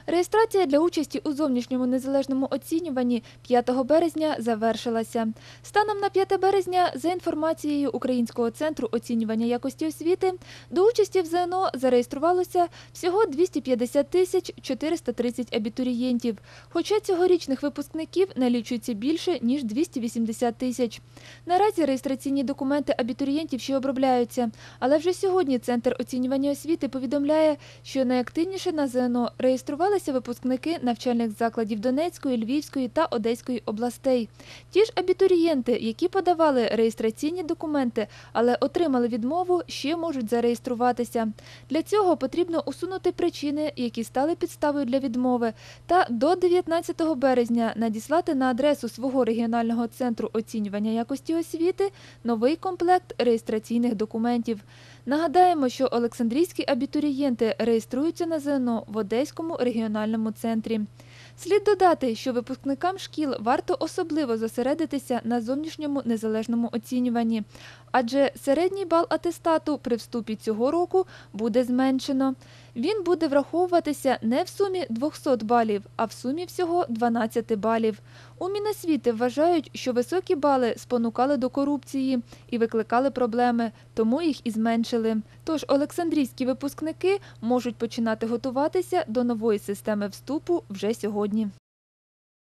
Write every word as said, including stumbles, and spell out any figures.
Реєстрація для участі у зовнішньому незалежному оцінюванні п'ятого березня завершилася. Станом на п'яте березня, за інформацією Українського центру оцінювання якості освіти, до участі в ЗНО зареєструвалося всього двісті п'ятдесят тисяч чотириста тридцять абітурієнтів, хоча цьогорічних випускників налічується більше, ніж двісті вісімдесят тисяч. Наразі реєстраційні документи абітурієнтів ще обробляються, але вже сьогодні Центр оцінювання освіти повідомляє, що найактивніше на ЗНО реєструвалися випускники навчальних закладів Донецької, Львівської та Одеської областей. Ті ж абітурієнти, які подавали реєстраційні документи, але отримали відмову, ще можуть зареєструватися. Для цього потрібно усунути причини, які стали підставою для відмови, та до дев'ятнадцятого березня надіслати на адресу свого регіонального центру оцінювання якості освіти новий комплект реєстраційних документів. Нагадаємо, що олександрійські абітурієнти реєструються на ЗНО в Одеському регіональному центрі. Слід додати, що випускникам шкіл варто особливо зосередитися на зовнішньому незалежному оцінюванні, адже середній бал атестату при вступі цього року буде зменшено. Він буде враховуватися не в сумі двохсот балів, а в сумі всього дванадцяти балів. У Міносвіти вважають, що високі бали спонукали до корупції і викликали проблеми, тому їх і зменшили. Тож олександрійські випускники можуть починати готуватися до нової системи вступу вже сьогодні.